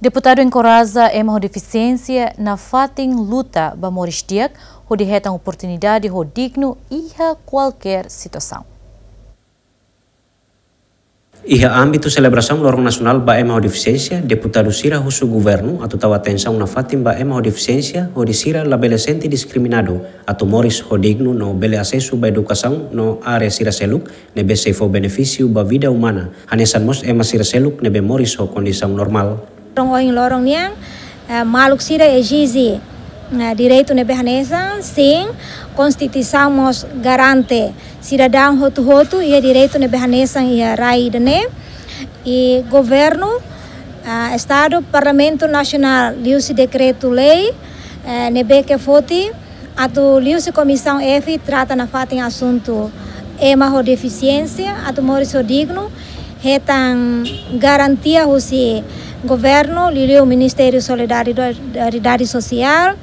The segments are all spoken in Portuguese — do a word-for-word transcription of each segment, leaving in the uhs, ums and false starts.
Deputado encoraja ema deficiência na fating luta ba morisdiak, ho dihetam oportunidade ho digno iha qualquer situação. Iha âmbito celebração lorong nasional ba ema deficiência, deputado sira husu governo atau tahu atenção na fatim ba ema deficiência ho disira labelescente discriminado atau moris ho digno no bele acesso ba educação no área sira seluk nebe seifo benefício ba vida humana hanesan mos ema sira seluk nebe moris ho condição normal. Lorong lorong niang maluk sira exige direito nebe hanesa sim Constituição mos garante cidadão hotu hotu e direito nebe hanesa e rai dene e governo uh, estado parlamento nacional liusi decreto lei uh, nebe que foti atu liusi comissão F trata na fatin assunto ema ho deficiência atu moris ho digno retan garantia husi governo liliu Ministério Solidariedade Social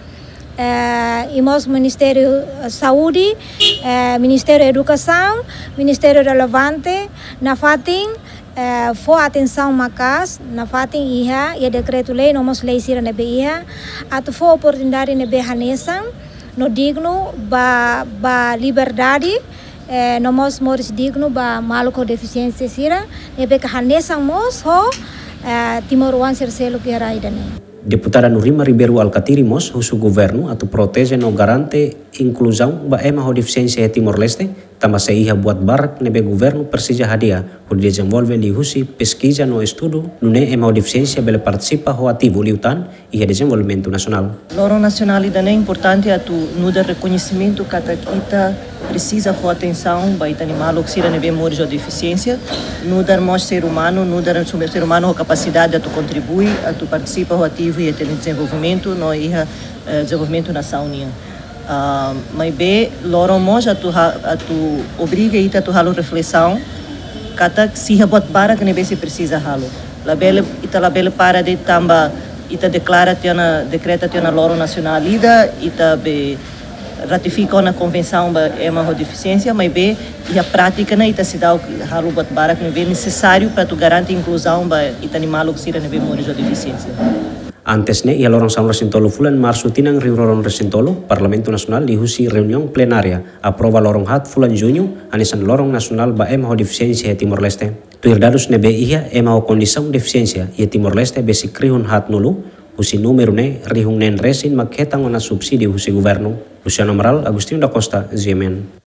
Uh, imos Ministério Saúde, uh, Ministério Educação, Ministério relevante, na fatin uh, for atenção macas, na fatin iha, e decreto lei, nomos lei sira nebe iha, atu for oportunidade nebe hanesan, no digno ba, ba liberdade, uh, nomos moris digno ba maluco deficiência sira, nebe ka hanesan mos ho, uh, timoruan sirselo que era idane. Deputada Nurima Ribeiro Alcatiri mos husu governo atau protege no garante inclusão ba ema ho deficiência e Timor-Leste tambah seiha buat barak nebe governo persija hadia ho desenvolve li husi pesquisa no estudo nune ema ho deficiência bele participa ho ativo liutan e desenvolvimento nacional. Lorong nacional é importante atu nuda reconhecimento kata kita precisa ho atenção ba ita animal oxira nebe moris ho deficiência nuda mos ser humano nuda ser humano ho capacidade atu contribui atu participa ho ativo e ter desenvolvimento no iha uh, desenvolvimento na saunia. Uh, mas be lorong mos atu atu obriga ita tu halo reflexão kata se bot bara que nebe se precisa halo labele ita labele para de tamba ita declara tiana decreta tiana lorong nacional ida ita be ratifica na convenção ba ema ho deficiência mas be e a prática na ita se dá halo bot bara que nebe necessário para tu garantir inclusão ba ita animal oxira nebe moris ho deficiência. Antes ne ia lorong São Resintolo fulan março tinang rio lorong Resintolo Parlamento Nasional dihusi reunião plenária aprova lorong hat fulan junho anisan lorong nasional ba ema ho deficiência e Timor-Leste. Tu dados nebe ia ema ho condição deficiência e Timor-Leste besi krihun hat nulu husi número ne rihung nen resin makhetang ona subsídio husi governo. Luciano Amaral, Agostinho da Costa, G M N.